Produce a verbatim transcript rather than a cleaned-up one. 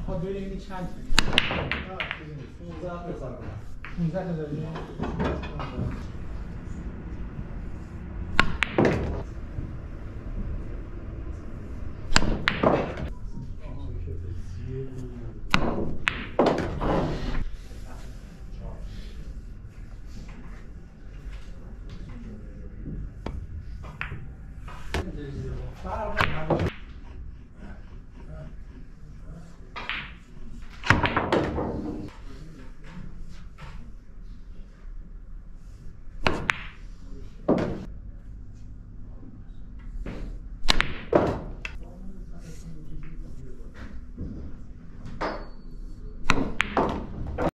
ها ببینیم چند پونزده تا سال پونزده تا داریم. فرق